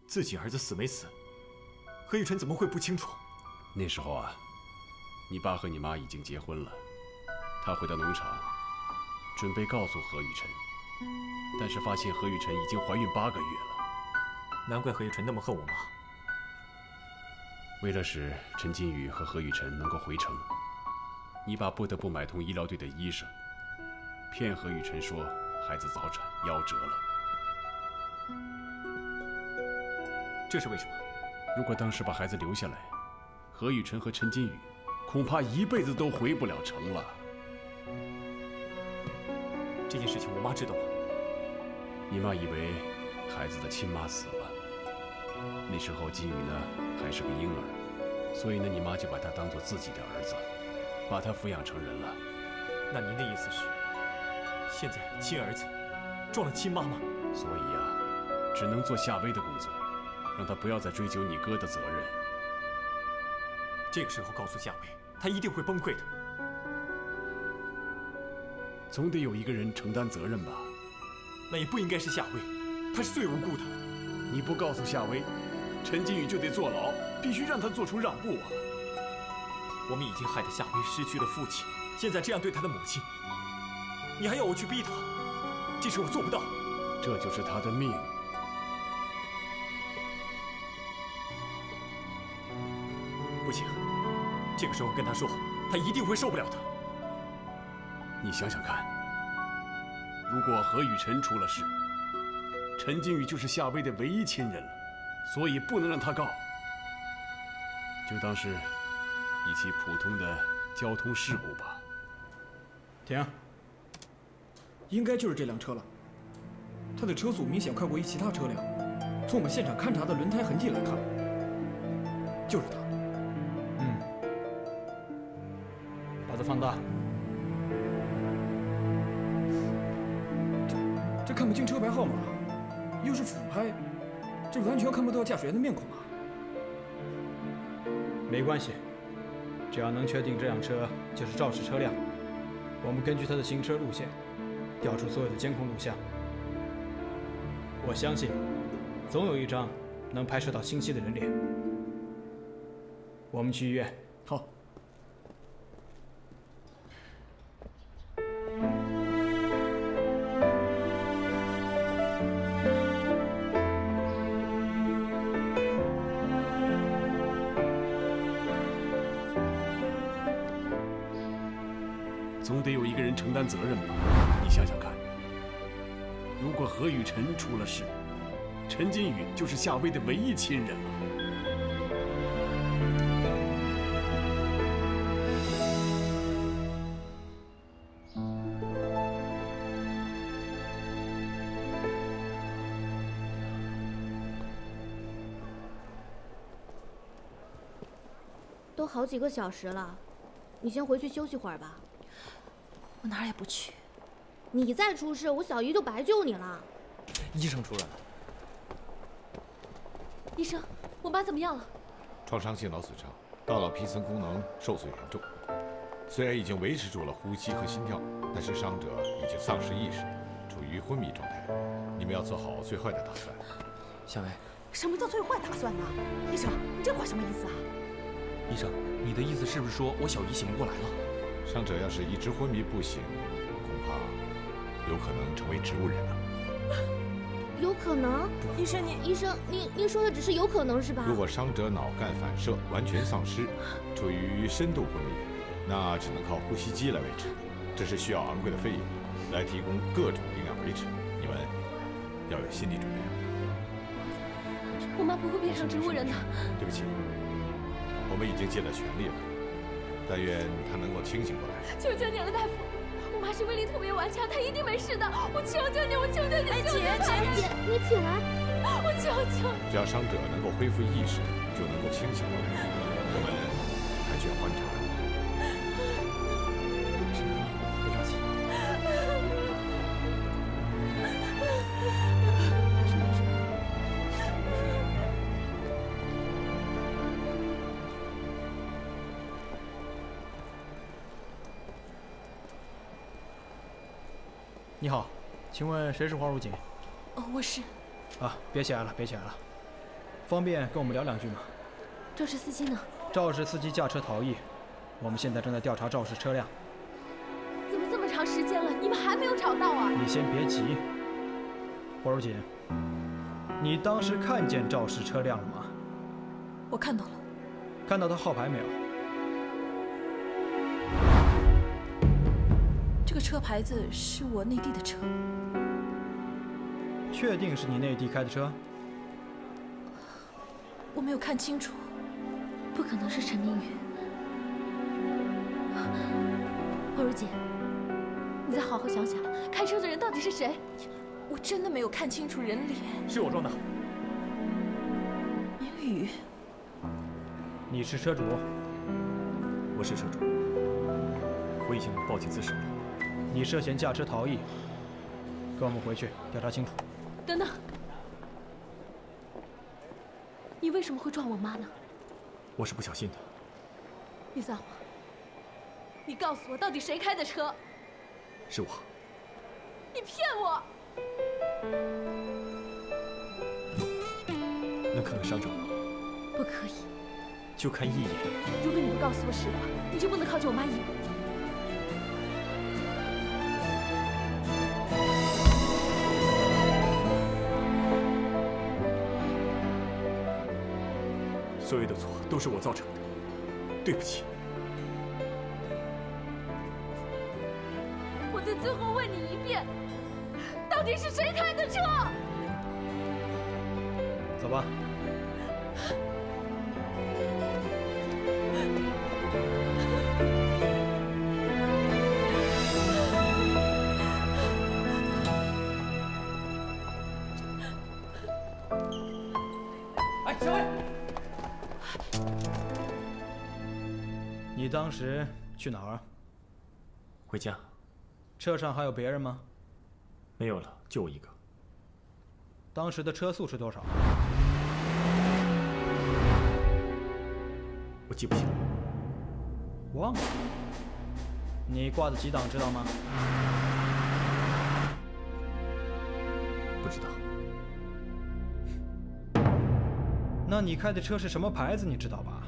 自己儿子死没死，何雨辰怎么会不清楚？ 那时候啊，你爸和你妈已经结婚了，他回到农场，准备告诉何雨辰，但是发现何雨辰已经怀孕8个月了。 难怪何雨辰那么恨我妈。 为了使陈金宇和何雨辰能够回城，你爸不得不买通医疗队的医生，骗何雨辰说孩子早产夭折了。 这是为什么？ 如果当时把孩子留下来，何雨辰和陈金宇恐怕一辈子都回不了城了。 这件事情我妈知道吗？ 你妈以为孩子的亲妈死了，那时候金宇呢还是个婴儿，所以呢你妈就把他当作自己的儿子，把他抚养成人了。 那您的意思是，现在亲儿子撞了亲妈妈？ 所以啊，只能做夏薇的工作，让他不要再追究你哥的责任。 这个时候告诉夏薇，他一定会崩溃的。 总得有一个人承担责任吧？ 那也不应该是夏薇，她是最无辜的。 你不告诉夏薇，陈金宇就得坐牢，必须让他做出让步啊！ 我们已经害得夏薇失去了父亲，现在这样对她的母亲，你还要我去逼她？这事我做不到。 这就是他的命。 不行，这个时候跟他说，他一定会受不了的。 你想想看，如果何雨辰出了事，陈金宇就是夏薇的唯一亲人了，所以不能让他告。就当是一起普通的交通事故吧。 停，应该就是这辆车了。它的车速明显快过于其他车辆，从我们现场勘查的轮胎痕迹来看，就是它。 把它放大。 这看不清车牌号码，又是俯拍，这完全看不到驾驶员的面孔啊！ 没关系，只要能确定这辆车就是肇事车辆，我们根据它的行车路线，调出所有的监控录像。我相信，总有一张能拍摄到清晰的人脸。我们去医院。 好。 总得有一个人承担责任吧？你想想看，如果何雨辰出了事，陈金宇就是夏薇的唯一亲人了。 都好几个小时了，你先回去休息会儿吧。 我哪儿也不去。 你再出事，我小姨就白救你了。 医生出来了。 医生，我妈怎么样了？ 创伤性脑损伤，大脑皮层功能受损严重。虽然已经维持住了呼吸和心跳，但是伤者已经丧失意识，处于昏迷状态。你们要做好最坏的打算。 夏薇， 什么叫最坏打算呢？医生，你这话什么意思啊？ 医生，你的意思是不是说我小姨醒不过来了？ 伤者要是一直昏迷不醒，恐怕有可能成为植物人了。 有可能？医生，您说的只是有可能是吧？ 如果伤者脑干反射完全丧失，处于深度昏迷，那只能靠呼吸机来维持，这是需要昂贵的费用，来提供各种营养维持。你们要有心理准备。 我妈不会变成植物人的。 对不起，我们已经尽了全力了。但愿他能够清醒过来。 求求你了，大夫！我妈是威力特别顽强，她一定没事的。我求求你，我求求你！ 姐，你起来！ 我求求你！ 只要伤者能够恢复意识，就能够清醒过来。我们还需要观察。 别着急。 你好，请问谁是黄如锦？ 哦，我是。 啊，别起来了，别起来了。 方便跟我们聊2句吗？ 肇事司机呢？ 肇事司机驾车逃逸，我们现在正在调查肇事车辆。 怎么这么长时间了，你们还没有找到啊？ 你先别急，火如锦，你当时看见肇事车辆了吗？ 我看到了。 看到它号牌没有？ 这个车牌子是我内地的车。 确定是你内地开的车？ 我没有看清楚。 不可能是陈明宇。火如锦，你再好好想想，开车的人到底是谁？ 我真的没有看清楚人脸。 是我撞的。 明宇， 你是车主？ 我是车主，我已经报警自首了。 你涉嫌驾车逃逸，跟我们回去调查清楚。 等等，你为什么会撞我妈呢？ 我是不小心的。 你撒谎！你告诉我，到底谁开的车？ 是我。 你骗我！ 能看看伤者吗？ 不可以。 就看一眼。 如果你不告诉我实话，你就不能靠近我妈一步。 所有的错都是我造成的，对不起。 我再最后问你一遍，到底是谁开的车？ 走吧。 哎，小伟。 你当时去哪儿？ 回家。 车上还有别人吗？ 没有了，就我一个。 当时的车速是多少？ 我记不清了。 忘了。你挂的几档知道吗？ 不知道。 那你开的车是什么牌子？你知道吧？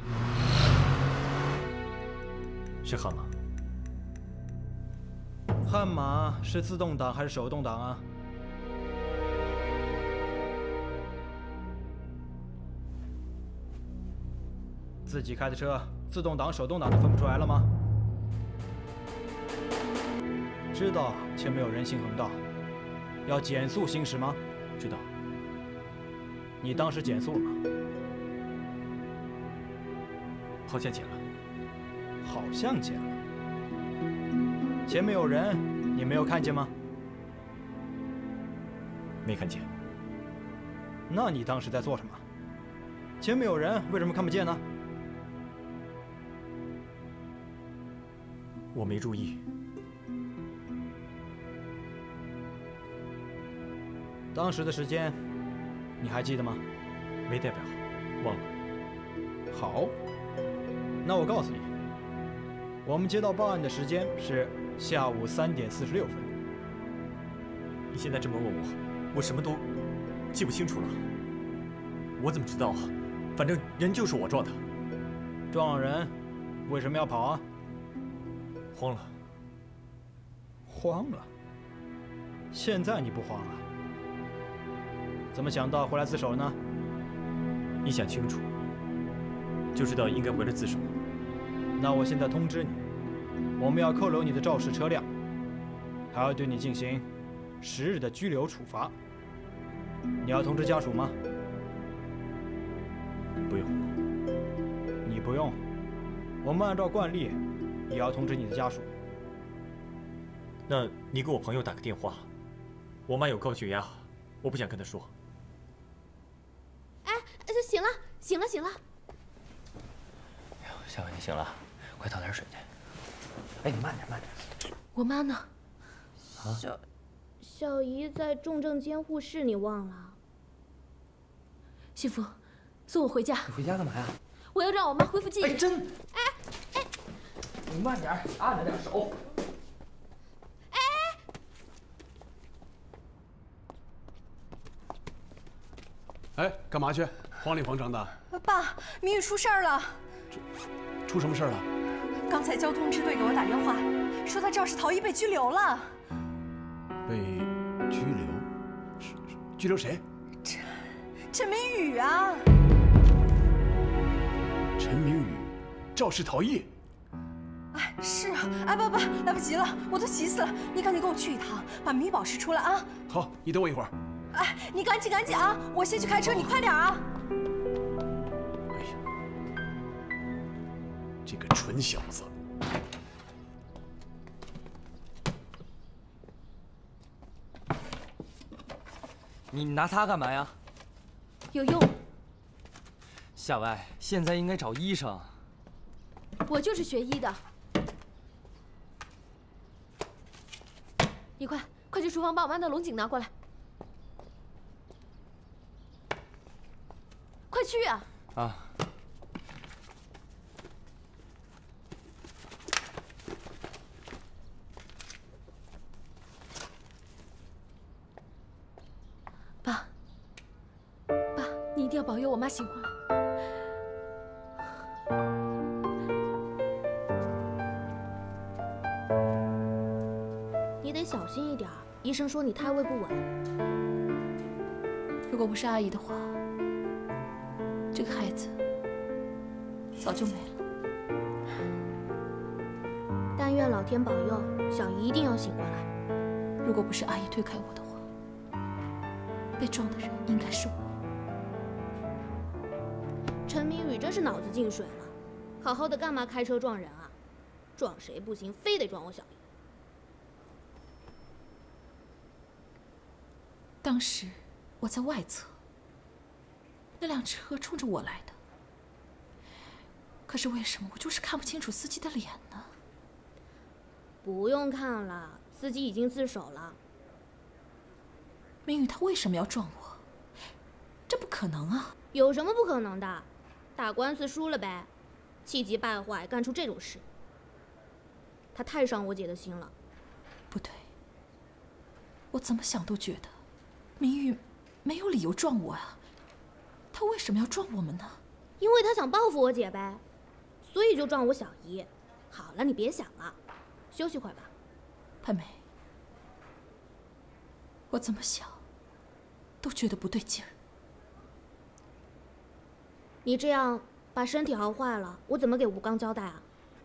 是悍马。 悍马是自动挡还是手动挡啊？自己开的车，自动挡、手动挡都分不出来了吗？知道前面有人行横道，要减速行驶吗？ 知道。 你当时减速了吗？ 好像减了。 好像减了。前面有人，你没有看见吗？ 没看见。 那你当时在做什么？前面有人，为什么看不见呢？ 我没注意。 当时的时间，你还记得吗？ 没代表，忘了。 好，那我告诉你，我们接到报案的时间是下午3点46分。 你现在这么问我，我什么都记不清楚了。我怎么知道啊？反正人就是我撞的。 撞了人，为什么要跑啊？ 慌了。 慌了？现在你不慌了？怎么想到回来自首了呢？ 一想清楚，就知道应该回来自首。 那我现在通知你，我们要扣留你的肇事车辆，还要对你进行10日的拘留处罚。你要通知家属吗？ 不用。 你不用，我们按照惯例也要通知你的家属。 那你给我朋友打个电话，我妈有高血压，我不想跟她说。 哎，行了，醒了，醒了。 小伟，你醒了，快倒点水去。哎，你慢点，慢点。 我妈呢？ 啊？ 小姨在重症监护室，你忘了？ 媳妇，送我回家。 你回家干嘛呀？ 我要让我妈恢复记忆。 哎，真。哎，你慢点，按着点手。 哎，干嘛去？ 慌里慌张的。 爸，明宇出事儿了。 出什么事儿了？ 刚才交通支队给我打电话，说他肇事逃逸被拘留了。 被拘留？拘留谁？ 陈明宇啊。 陈明宇肇事逃逸。 哎，是啊，哎，爸，来不及了，我都急死了，你赶紧跟我去一趟，把迷宝石出来啊！ 好，你等我一会儿。 哎，你赶紧啊，我先去开车，你快点啊！ 哎呀，这个蠢小子！ 你拿它干嘛呀？ 有用。 夏歪，现在应该找医生。 我就是学医的。 你快去厨房把我妈的龙井拿过来！快去啊！ 啊！ 爸，你一定要保佑我妈醒过来。 你得小心一点，医生说你胎位不稳。 如果不是阿姨的话，这个孩子早就没了。 但愿老天保佑，小姨一定要醒过来。 如果不是阿姨推开我的话，被撞的人应该是我。 陈明宇真是脑子进水了，好好的干嘛开车撞人啊？撞谁不行，非得撞我小姨。 当时我在外侧，那辆车冲着我来的。可是为什么我就是看不清楚司机的脸呢？ 不用看了，司机已经自首了。 明宇他为什么要撞我？这不可能啊！ 有什么不可能的？打官司输了呗，气急败坏干出这种事，他太伤我姐的心了。 不对，我怎么想都觉得。 明宇没有理由撞我啊！他为什么要撞我们呢？ 因为他想报复我姐呗，所以就撞我小姨。好了，你别想了，休息会儿吧。 潘梅，我怎么想都觉得不对劲儿。 你这样把身体熬坏了，我怎么给吴刚交代啊？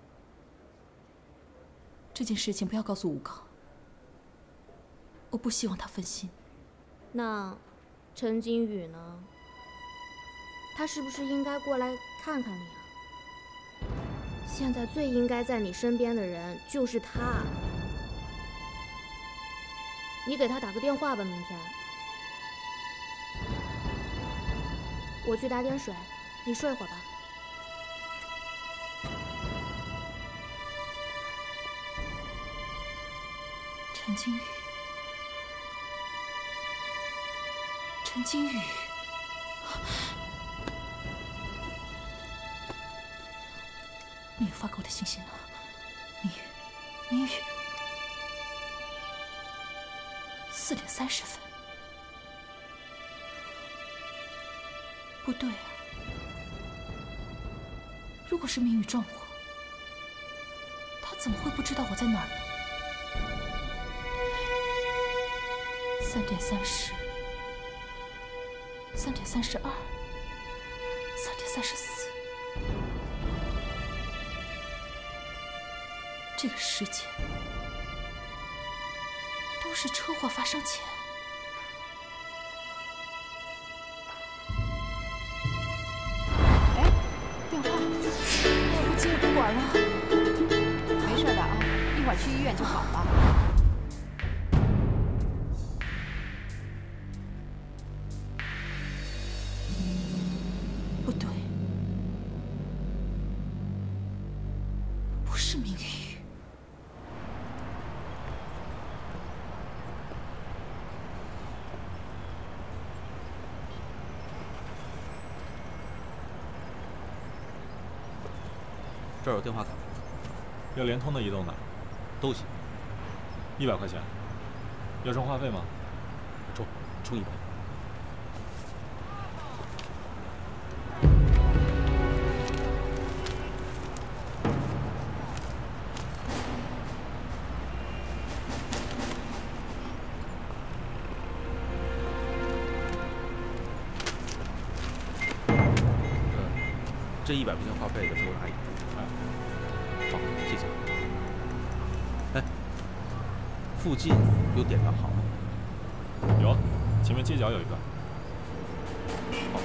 这件事情不要告诉吴刚，我不希望他分心。 那陈金宇呢？他是不是应该过来看看你啊？现在最应该在你身边的人就是他。你给他打个电话吧，明天。我去打点水，你睡会儿吧。 陈金宇。 陈金宇，明宇发给我的信息呢？明宇，4点30分，不对啊！如果是明宇撞我，他怎么会不知道我在哪儿呢？3点30。 3点32，3点34，这个时间都是车祸发生前。 哎，电话， 不接不管了， 没事的啊，一会儿去医院就好了。 这儿有电话卡，要联通的、移动的，都行。100块钱，要充话费吗？ 充100。 这100块钱话费的是我阿姨。好，谢谢。哎，附近有典当好吗？ 有，前面街角有一个。 好。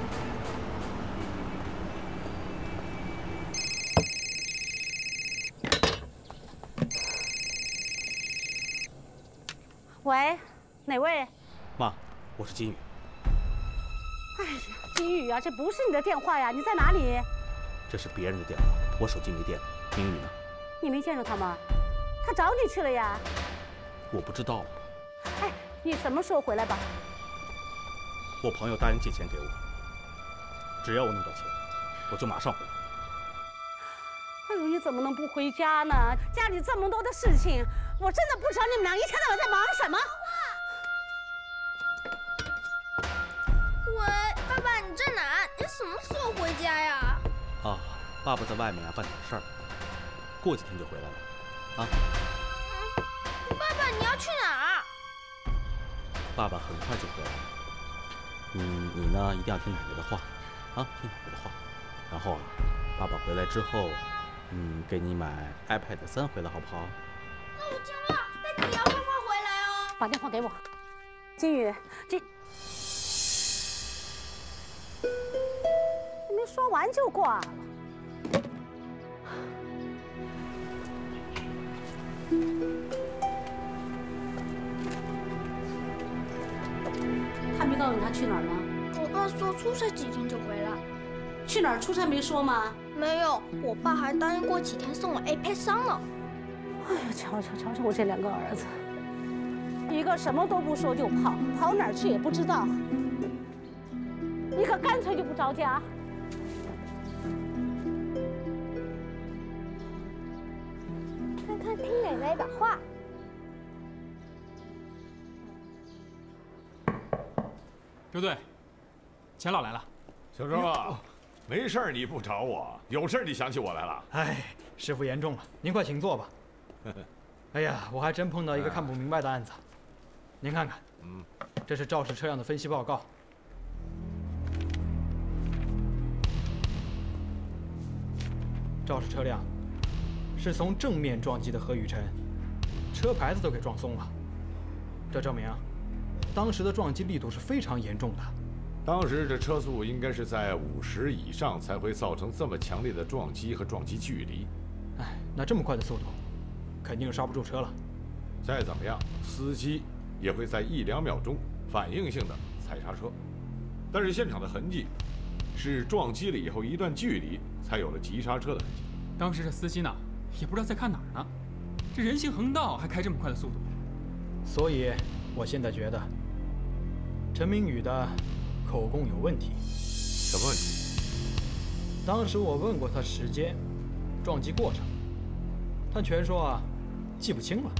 喂，哪位？ 妈，我是金宇。 哎呀，金宇啊，这不是你的电话呀，你在哪里？ 这是别人的电话，我手机没电了。明宇呢？ 你没见着他吗？他找你去了呀。 我不知道。 哎，你什么时候回来吧？ 我朋友答应借钱给我，只要我弄到钱，我就马上回来。 哎呦，你怎么能不回家呢？家里这么多的事情，我真的不知道你们俩一天到晚在忙什么。 喂，爸爸，你在哪？你什么时候回家呀？ 啊，爸爸在外面办点事儿，过几天就回来了。啊。 爸爸，你要去哪？ 爸爸很快就回来了。你呢一定要听奶奶的话，啊，听奶奶的话。然后啊，爸爸回来之后，给你买 iPad 3回来好不好？ 那我听话，但你要快快回来哦。 把电话给我，金宇，没说完就挂了。他没告诉你他去哪儿吗？ 我爸说出差几天就回来。 去哪儿出差没说吗？ 没有，我爸还答应过几天送我 iPad 3呢。 哎呀，瞧我这2个儿子，一个什么都不说就跑哪儿去也不知道，一个干脆就不着家。 看看听奶奶的话。 周队，钱老来了。 小周啊，没事儿你不找我，有事儿你想起我来了。 哎，师傅言重了，您快请坐吧。哎呀，我还真碰到一个看不明白的案子。您看看，这是肇事车辆的分析报告。肇事车辆是从正面撞击的何雨辰，车牌子都给撞松了。这证明当时的撞击力度是非常严重的。 当时这车速应该是在50以上，才会造成这么强烈的撞击和撞击距离。 哎，那这么快的速度，肯定是刹不住车了。 再怎么样，司机也会在1、2秒钟反应性的踩刹车，但是现场的痕迹是撞击了以后一段距离才有了急刹车的痕迹。 当时这司机呢，也不知道在看哪儿呢，这人行横道还开这么快的速度。 所以，我现在觉得陈明宇的口供有问题。 什么问题？ 当时我问过他时间、撞击过程，他全说记不清了。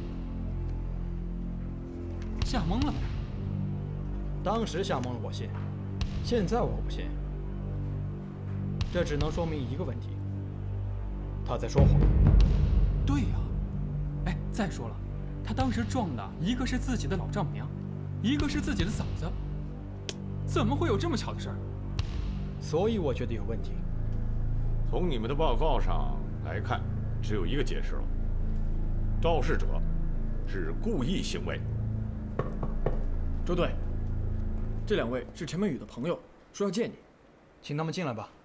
吓懵了呗。 当时吓懵了我信，现在我不信。这只能说明一个问题，他在说谎。 对呀，哎，再说了，他当时撞的一个是自己的老丈母娘，一个是自己的嫂子，怎么会有这么巧的事儿？ 所以我觉得有问题。 从你们的报告上来看，只有一个解释了：肇事者是故意行为。 周队，这2位是陈明宇的朋友，说要见你， 请他们进来吧。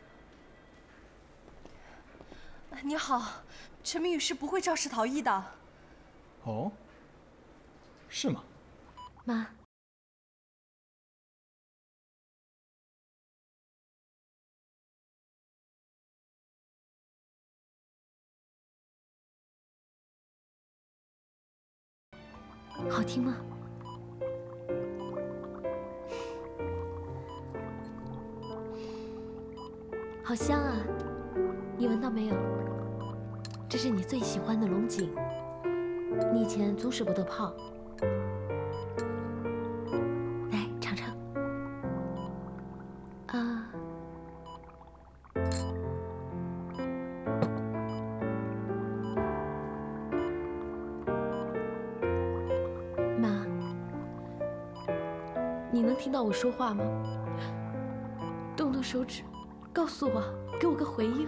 你好，陈明宇是不会肇事逃逸的。 哦，是吗？ 妈。好听吗？好香啊！你闻到没有？这是你最喜欢的龙井，你以前总舍不得泡。来尝尝。妈，你能听到我说话吗？动动手指， 告诉我，给我个回应。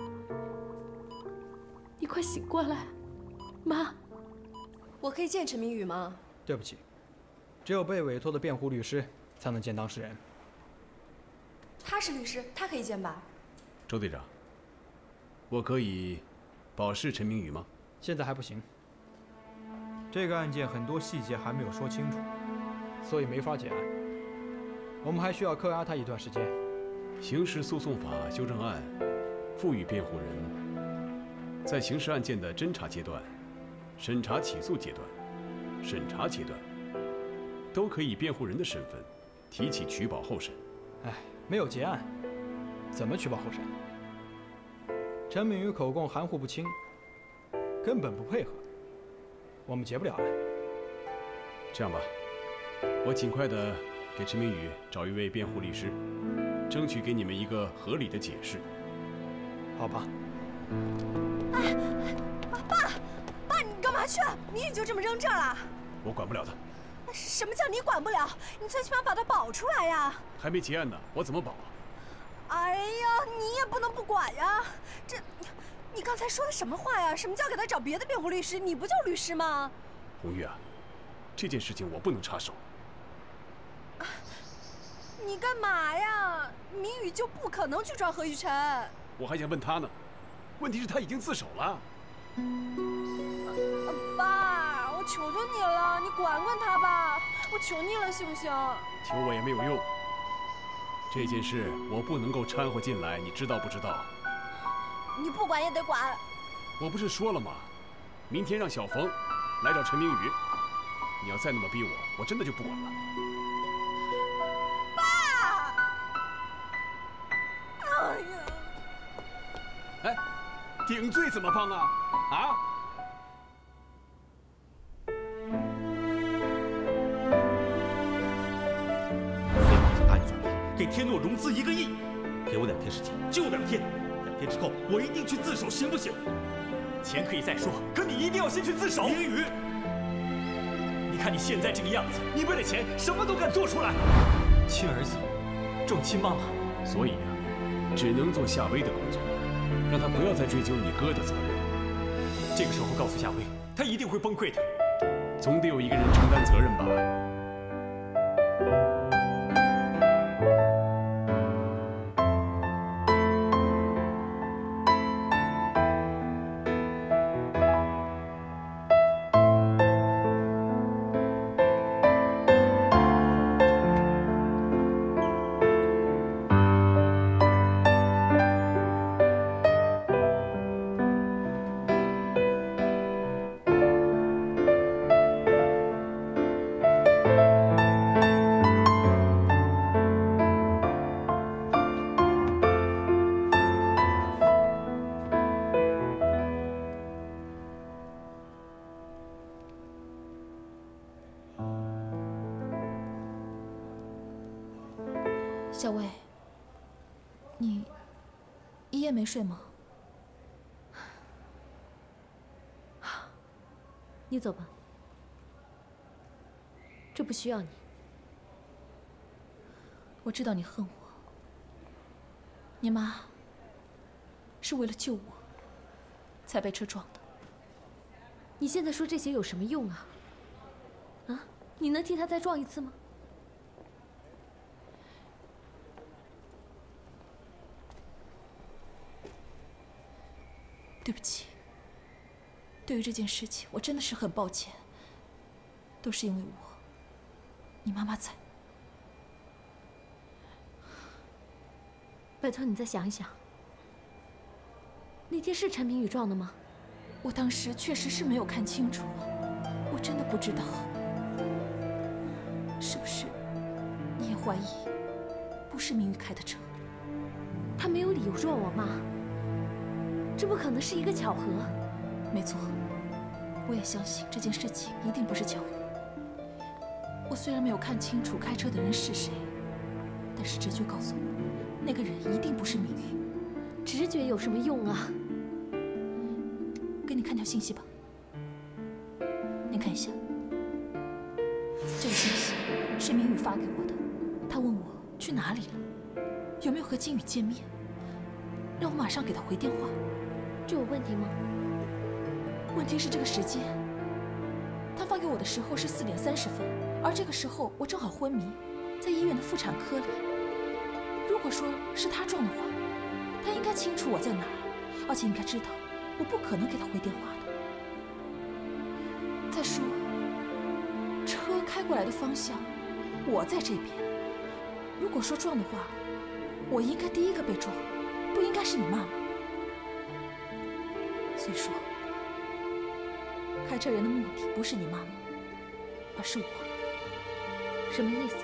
你快醒过来，妈！ 我可以见陈明宇吗？ 对不起，只有被委托的辩护律师才能见当事人。 他是律师，他可以见吧？ 周队长，我可以保释陈明宇吗？ 现在还不行。这个案件很多细节还没有说清楚，所以没法结案。我们还需要扣押他一段时间。 刑事诉讼法修正案赋予辩护人在刑事案件的侦查阶段、审查起诉阶段、审查阶段，都可以以辩护人的身份提起取保候审。 哎，没有结案，怎么取保候审？陈明宇口供含糊不清，根本不配合，我们结不了案。 这样吧，我尽快的给陈明宇找一位辩护律师，争取给你们一个合理的解释。 好吧。 哎，爸，你干嘛去？明宇就这么扔这儿了？ 我管不了他。 什么叫你管不了？你最起码把他保出来呀！ 还没结案呢，我怎么保啊？ 哎呀，你也不能不管呀！你刚才说的什么话呀？什么叫给他找别的辩护律师？你不就律师吗？ 红玉啊，这件事情我不能插手。 你干嘛呀？明宇就不可能去抓何雨辰。 我还想问他呢，问题是他已经自首了。 爸，我求求你了，你管管他吧，我求你了，行不行？ 求我也没有用。这件事我不能够掺和进来，你知道不知道？ 你不管也得管。 我不是说了吗？明天让小冯来找陈明宇。你要再那么逼我，我真的就不管了。 爸！哎呀！ 哎，顶罪怎么办啊？啊？ 废话已经答应咱们了，给天诺融资1个亿，给我2天时间，就2天。2天之后，我一定去自首，行不行？ 钱可以再说，可你一定要先去自首。 明宇， 你看你现在这个样子，你为了钱什么都敢做出来。亲儿子重亲妈妈， 所以啊，只能做夏薇的工作，让他不要再追究你哥的责任。 这个时候告诉夏薇，他一定会崩溃的。 总得有一个人承担责任吧。 小薇，你一夜没睡吗？ 你走吧，这不需要你。 我知道你恨我，你妈是为了救我才被车撞的。 你现在说这些有什么用啊？啊，你能替她再撞一次吗？ 对不起，对于这件事情，我真的是很抱歉。都是因为我，你妈妈在。 拜托你再想一想，那天是陈明宇撞的吗？ 我当时确实是没有看清楚，我真的不知道。是不是你也怀疑不是明宇开的车？ 他没有理由撞我妈。这不可能是一个巧合。 没错，我也相信这件事情一定不是巧合。我虽然没有看清楚开车的人是谁，但是直觉告诉我，那个人一定不是明宇。 直觉有什么用啊？ 给你看条信息吧，你看一下。这个信息是明宇发给我的，他问我去哪里了，有没有和金宇见面。 让我马上给他回电话。 这有问题吗？ 问题是这个时间，他发给我的时候是4点30分，而这个时候我正好昏迷，在医院的妇产科里。如果说是他撞的话，他应该清楚我在哪儿，而且应该知道我不可能给他回电话的。再说，车开过来的方向，我在这边。如果说撞的话，我应该第一个被撞，不应该是你妈妈。所以说，开车人的目的不是你妈妈，而是我。 什么意思？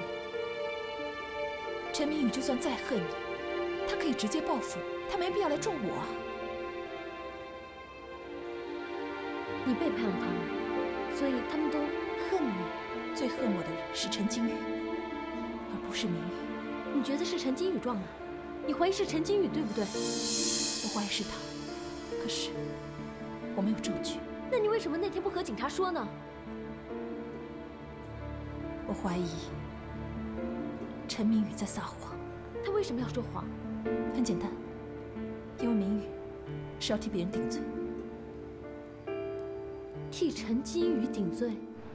陈明宇就算再恨你，他可以直接报复你，他没必要来撞我啊。 你背叛了他们，所以他们都恨你。 最恨我的人是陈金宇，而不是明宇。 你觉得是陈金宇撞的？你怀疑是陈金宇，对不对？ 我怀疑是他，可是我没有证据。 那你为什么那天不和警察说呢？ 我怀疑陈明宇在撒谎。 他为什么要说谎？ 很简单，因为明宇是要替别人顶罪。 替陈金宇顶罪？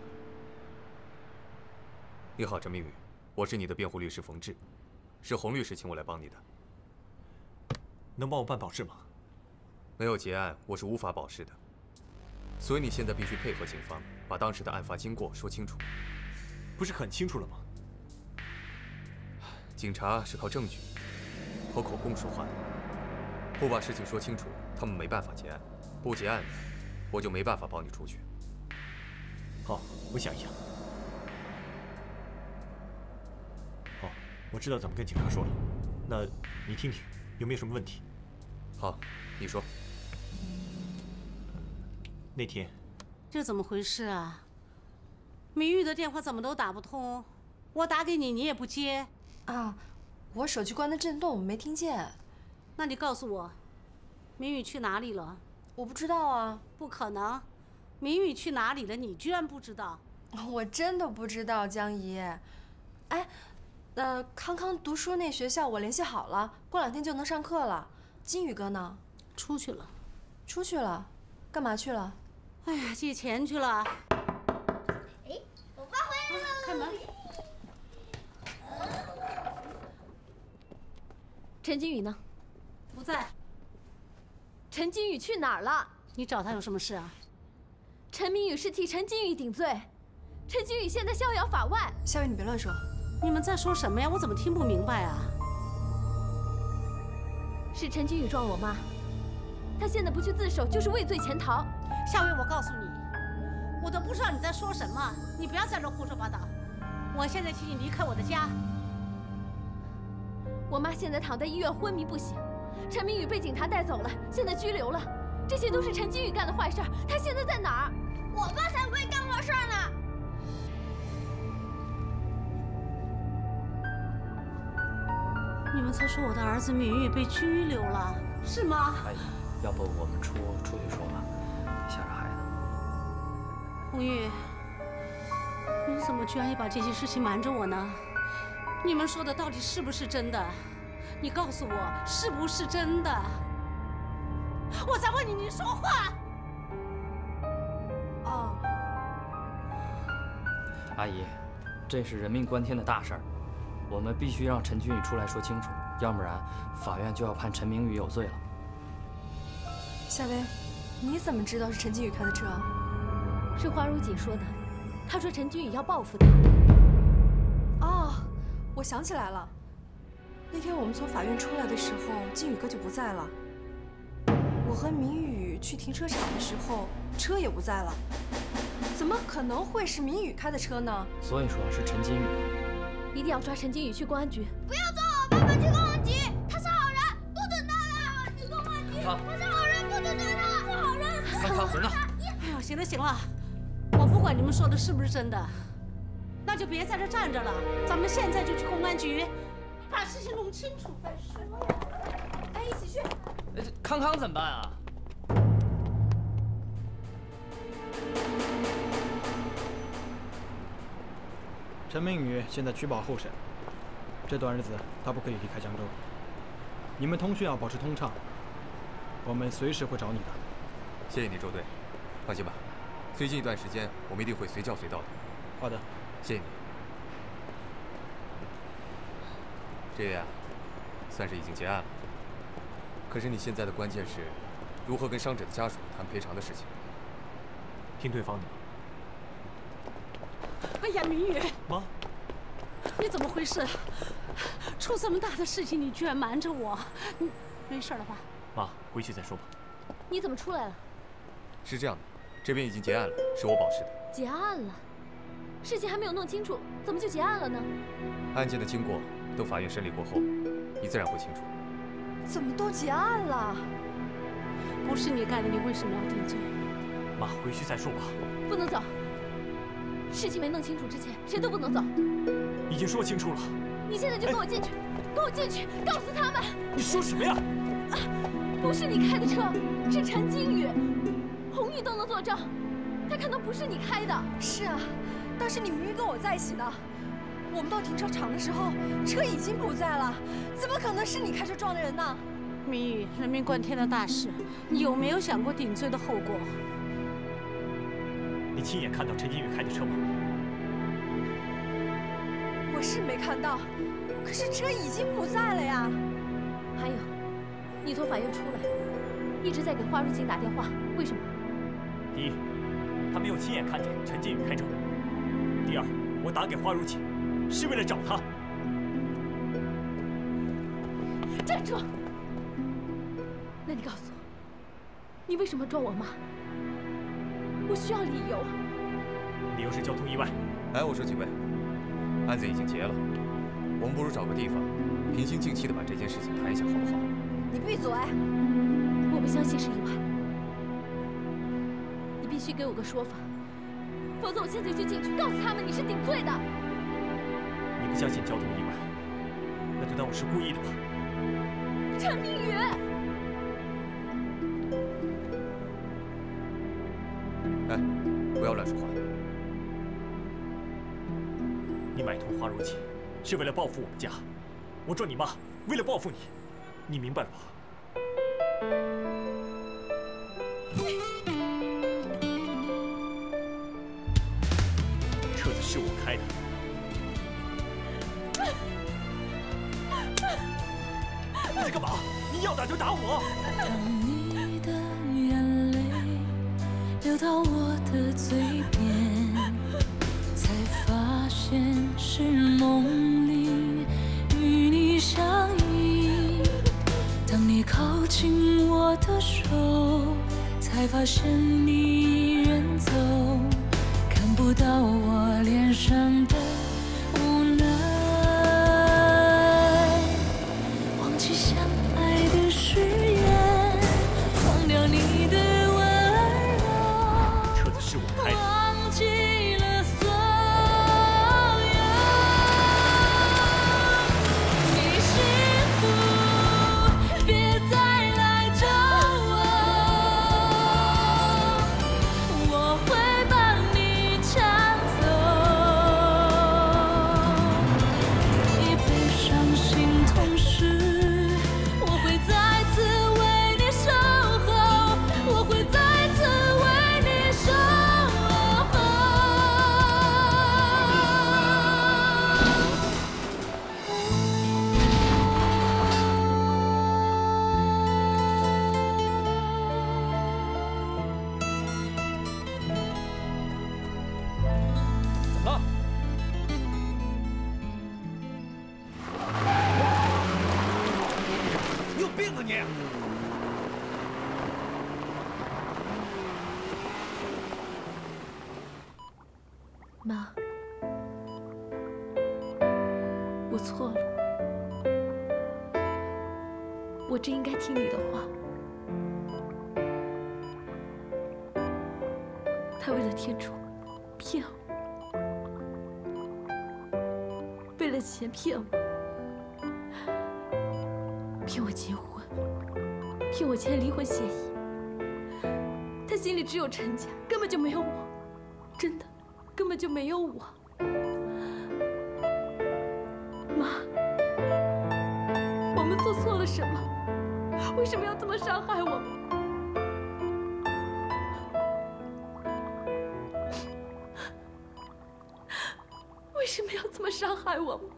你好，陈明宇，我是你的辩护律师冯志，是洪律师请我来帮你的。 能帮我办保释吗？ 没有结案，我是无法保释的。所以你现在必须配合警方，把当时的案发经过说清楚。 不是很清楚了吗？ 警察是靠证据和口供说话的，不把事情说清楚，他们没办法结案。不结案，我就没办法保你出去。 好，我想一想。好，我知道怎么跟警察说了。那你听听，有没有什么问题？ 好，你说。 那天， 这怎么回事啊？明玉的电话怎么都打不通，我打给你，你也不接。 啊，我手机关的震动，我没听见。 那你告诉我，明宇去哪里了？ 我不知道啊。 不可能，明宇去哪里了？你居然不知道？ 我真的不知道，江姨。哎，康康读书那学校我联系好了，过2天就能上课了。金宇哥呢？ 出去了。 出去了？干嘛去了？ 哎呀，借钱去了。 哎，我爸回来了。 开门。 陈金宇呢？ 不在。 陈金宇去哪儿了？ 你找他有什么事啊？ 陈明宇是替陈金宇顶罪，陈金宇现在逍遥法外。 夏雨，你别乱说。 你们在说什么呀？我怎么听不明白啊？ 是陈金宇撞我妈，他现在不去自首就是畏罪潜逃。 夏雨，我告诉你，我都不知道你在说什么，你不要在这胡说八道。我现在请你离开我的家。 我妈现在躺在医院昏迷不醒，陈明宇被警察带走了，现在拘留了。这些都是陈金宇干的坏事，他现在在哪儿？ 我爸才不会干坏事呢。 你们才说我的儿子明玉被拘留了，是吗？ 阿姨，要不我们出去说吧，吓着孩子。 红玉，你怎么居然要把这些事情瞒着我呢？你们说的到底是不是真的？你告诉我是不是真的？我在问你，你说话。 哦。 阿姨，这是人命关天的大事儿，我们必须让陈君宇出来说清楚，要不然法院就要判陈明宇有罪了。 夏薇，你怎么知道是陈金宇开的车？ 是花如锦说的，她说陈君宇要报复她。 哦，我想起来了，那天我们从法院出来的时候，金宇哥就不在了。我和明宇去停车场的时候，车也不在了。怎么可能会是明宇开的车呢？ 所以说是陈金宇。 一定要抓陈金宇去公安局。 不要抓我爸爸去公安局，他是好人，不准带他去公安局。他是好人，不准带他，是好人。 康康，回来。 哎呦，行了行了，我不管你们说的是不是真的，那就别在这站着了，咱们现在就去公安局，把事情弄清楚再说。 哎，一起去。 康康怎么办啊？ 陈明宇现在取保候审，这段日子他不可以离开江州。 你们通讯要保持通畅，我们随时会找你的。 谢谢你，周队。放心吧，最近一段时间我们一定会随叫随到的。 好的， 谢谢你。这个呀，算是已经结案了。可是你现在的关键是，如何跟伤者的家属谈赔偿的事情。 听对方的。 哎呀，明宇， 妈， 你怎么回事？出这么大的事情，你居然瞒着我，你没事了吧？ 妈，回去再说吧。 你怎么出来了？ 是这样的，这边已经结案了，是我保释的。 结案了？事情还没有弄清楚，怎么就结案了呢？ 案件的经过等法院审理过后，你自然会清楚。 怎么都结案了？ 不是你干的，你为什么要定罪？ 妈，回去再说吧。 不能走。事情没弄清楚之前，谁都不能走。 已经说清楚了。 你现在就跟我进去，跟我进去，告诉他们。 你说什么呀？ 不是你开的车，是陈金宇，红玉都能作证，他看到不是你开的。 是啊，当时你明明跟我在一起的。我们到停车场的时候，车已经不在了，怎么可能是你开车撞的人呢？ 明宇，人命关天的大事，你有没有想过顶罪的后果？ 你亲眼看到陈金宇开的车吗？ 我是没看到，可是车已经不在了呀。 还有，你从法院出来，一直在给花如锦打电话，为什么？ 第一，他没有亲眼看见陈金宇开车；第二，我打给花如锦是为了找他。 站住！那你告诉我，你为什么撞我妈？我需要理由。 理由是交通意外。 哎，我说几位，案子已经结了，我们不如找个地方，平心静气的把这件事情谈一下，好不好？ 你闭嘴！ 我不相信是意外，你必须给我个说法，否则我现在就进去告诉他们你是顶罪的。 你不相信交通意外，那就当我是故意的吧。 陈明宇。 哎，不要乱说话。 你买通花如锦是为了报复我们家，我撞你妈为了报复你，你明白了吧？车子是我开的。你在干嘛？你要打就打我！ 当你的眼泪流到我的嘴边，才发现是梦里与你相依。当你靠近我的手，才发现你远走，看不到我脸上的无奈。忘记相爱的誓言，忘掉你的温柔， 车子是我开的。 忘记了所有。你幸福，别再来找我，我会把你抢走。一杯伤心痛时，我会再次为你守候，我会再次为你守候。 怎么了？ 你有病啊你！ 妈，我错了，我真应该听你的话。他为了天楚骗我，为了钱骗我，骗我结婚，骗我签离婚协议。他心里只有陈家，根本就没有我，真的。根本就没有我，妈，我们做错了了什么？为什么要这么伤害我们？为什么要这么伤害我们？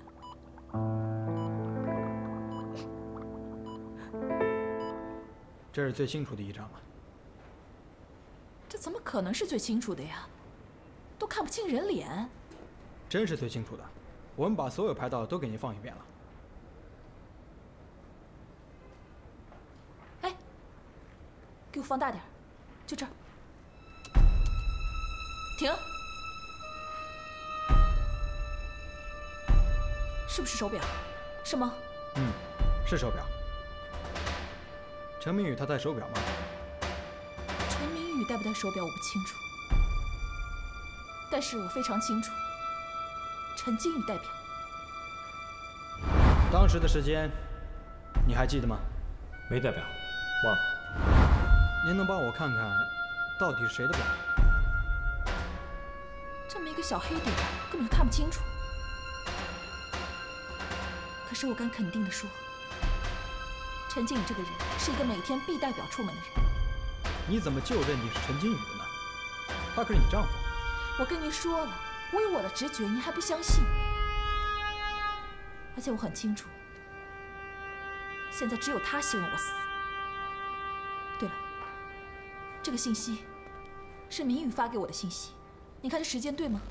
这是最清楚的一张了。 这怎么可能是最清楚的呀？都看不清人脸。 真是最清楚的，我们把所有拍到都给你放一遍了。 哎，给我放大点，就这儿。停。是不是手表？是吗？ 嗯，是手表。陈明宇他戴手表吗？ 陈明宇戴不戴手表我不清楚，但是我非常清楚，陈金宇戴表。 当时的时间，你还记得吗？ 没戴表，忘了。 您能帮我看看，到底是谁的表？ 这么一个小黑点，根本就看不清楚。可是我敢肯定地说，陈金宇这个人是一个每天必戴表出门的人。 你怎么就认定是陈金宇的呢？他可是你丈夫。 我跟您说了，我有我的直觉，您还不相信。而且我很清楚，现在只有他希望我死。对了，这个信息是明宇发给我的信息，你看这时间对吗？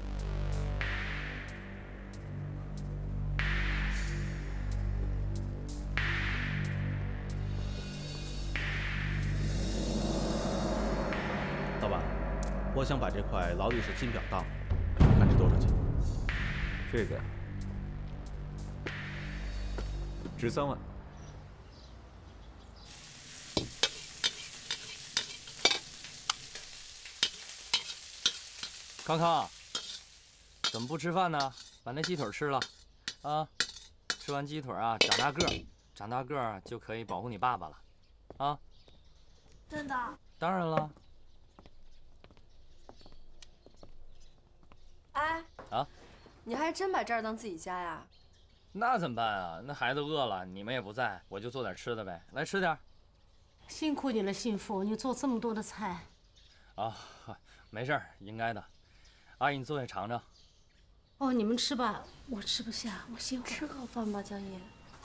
老板，我想把这块劳力士金表当，看值多少钱？ 这个值3万。 康康，怎么不吃饭呢？把那鸡腿吃了，啊！吃完鸡腿啊，长大个儿，长大个儿就可以保护你爸爸了，啊！ 真的？ 当然了。 哎， 啊， 你还真把这儿当自己家呀？ 那怎么办啊？那孩子饿了，你们也不在，我就做点吃的呗。来吃点。 辛苦你了，幸福，你做这么多的菜。 啊，没事儿，应该的。阿姨，你坐下尝尝。 哦，你们吃吧，我吃不下，我歇会儿。 吃口饭吧，江夜。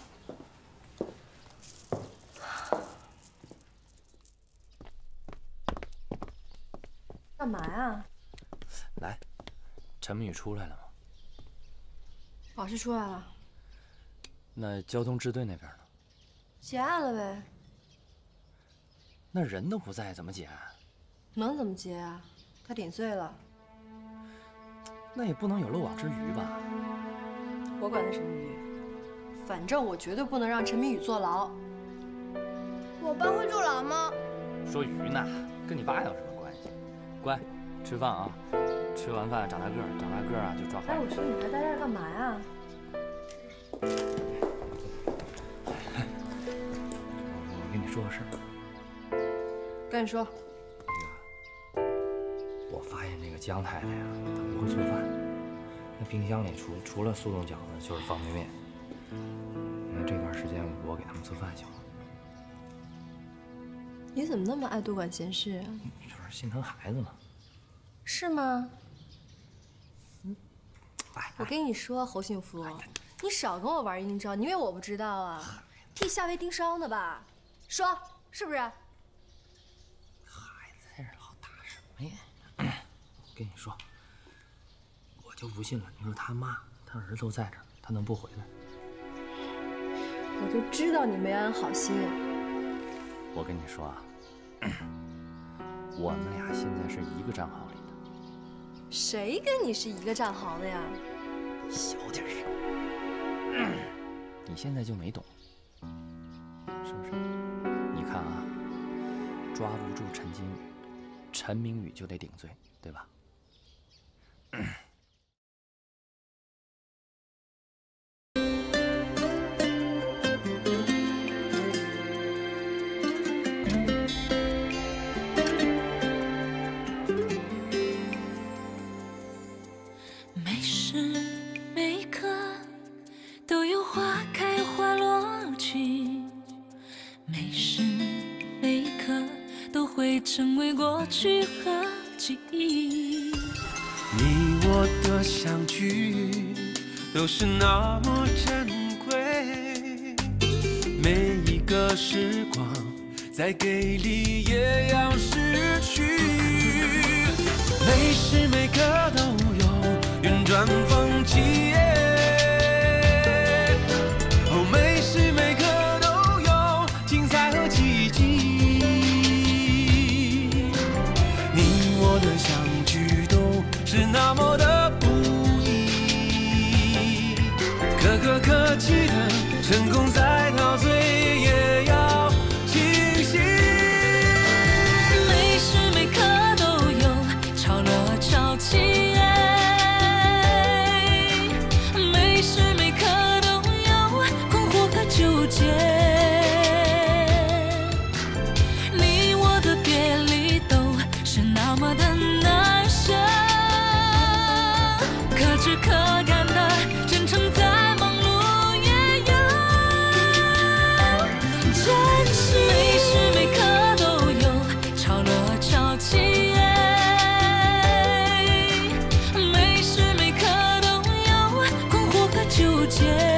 干嘛呀？ 来，陈明宇出来了吗？ 保释出来了。 那交通支队那边呢？ 结案了呗。 那人都不在，怎么结案？ 能怎么结啊？他顶罪了。 那也不能有漏网之鱼吧？ 我管他什么鱼，反正我绝对不能让陈明宇坐牢。 我爸会坐牢吗？ 说鱼呢，跟你爸有什么关系？乖，吃饭啊！吃完饭长大个儿，长大个儿啊就抓坏人。 哎，我说你还待这儿干嘛呀？ 我跟你说个事儿。 赶紧说。 我发现那个江太太呀，她不会做饭。那冰箱里除了速冻饺子就是方便面。那这段时间我给他们做饭行吗？ 你怎么那么爱多管闲事啊？ 就是心疼孩子嘛。 是吗？我跟你说，侯幸福，你少跟我玩阴招，你以为我不知道啊？替夏薇盯梢呢吧？说是不是？ 孩子在这老打什么呀？我跟你说，我就不信了。你说他妈他儿子都在这儿，他能不回来？ 我就知道你没安好心。 我跟你说啊，我们俩现在是一个战壕里的。 谁跟你是一个战壕的呀？ 小点声。你现在就没懂，是不是？你看啊，抓不住陈金宇，陈明宇就得顶罪，对吧？ 每时每刻都有花开花落去， 成为过去和记忆。 你我的相聚都是那么珍贵，每一个时光再给力也要失去，每时每刻都有云转风起，哦，每时每刻都有精彩和奇迹。你我的相聚都是那么的不易，可歌可泣的成功再陶醉也要清醒。 每时每刻都有潮落潮起，每时每刻都有困惑和纠结。你我的别离都是那么的难舍，可知可感的真诚再忙碌也要珍惜。每时每刻都有潮落潮起，每时每刻都有困惑和纠结。